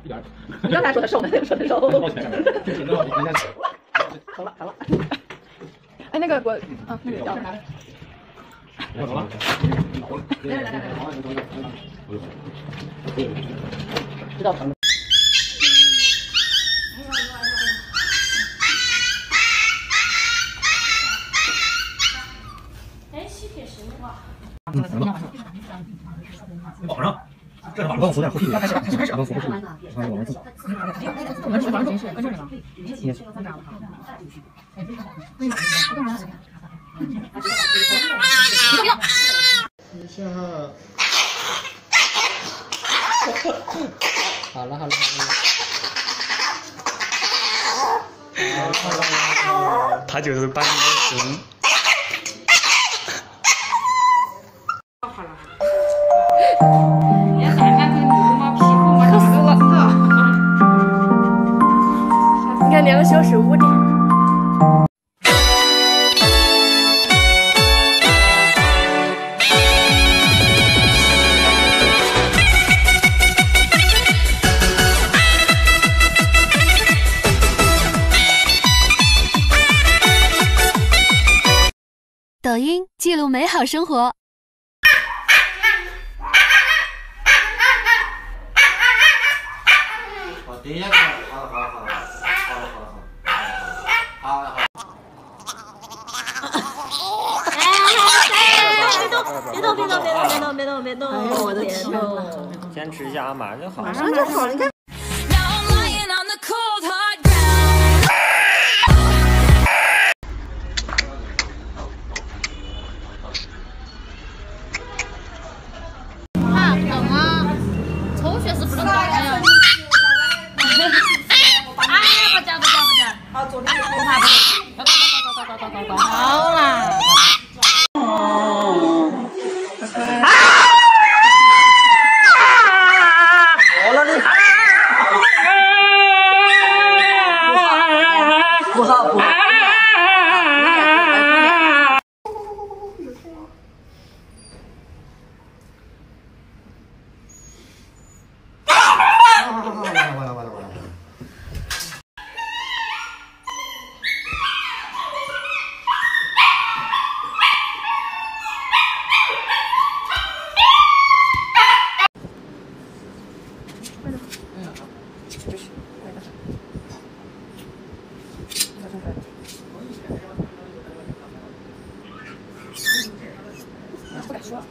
一点。 你刚才说的瘦，说的瘦。 抱歉， 成了。哎，那个我啊，那个掉了。 我走了。来，知道疼。 哎，吸铁石哇！ 行了。绑上。这是把帮我扶点，扶屁股。开始，帮我扶屁股。我们自己。我们是玩谁是？跟这里吗？ 一下。好了。 他就是把你的熊。 你看2个小时5点。 抖音记录美好生活。 好的，好。 别动！哎呦我的天呐！ 坚持一下，马上就好。 马上就好了，你看。 等啊！抽血是不能动的呀。哎呀，不讲。好，左边。不怕。走。好啦。 不好。完了。 不敢说。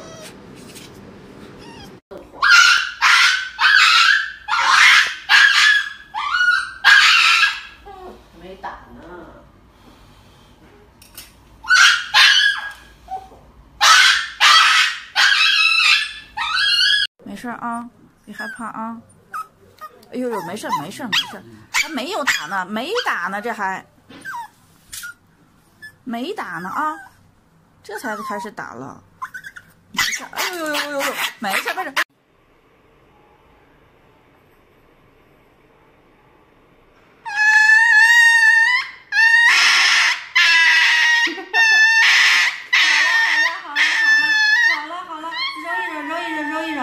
没胆呢。 没事啊，别害怕啊。哎呦，没事，还没有打呢，没打呢，这还没打呢啊，这才开始打了。没事，哎呦，没事。好了，揉一揉。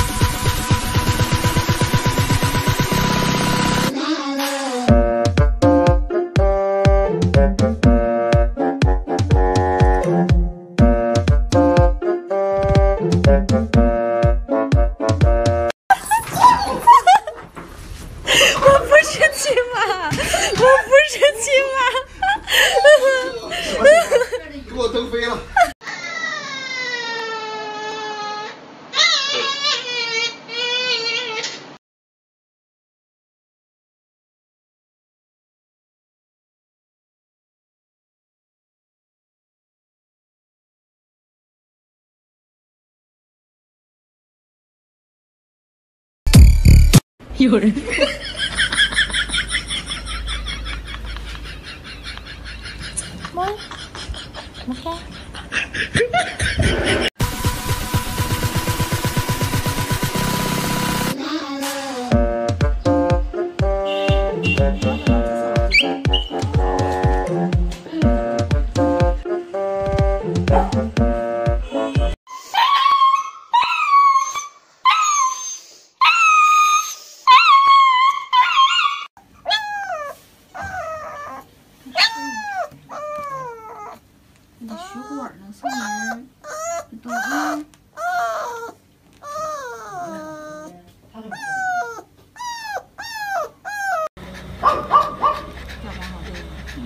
给我蹬飞了。 有人。猫，怎么看？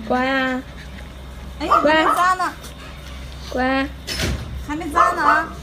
乖啊！ 哎，还没扎呢， 乖， 还没扎呢啊！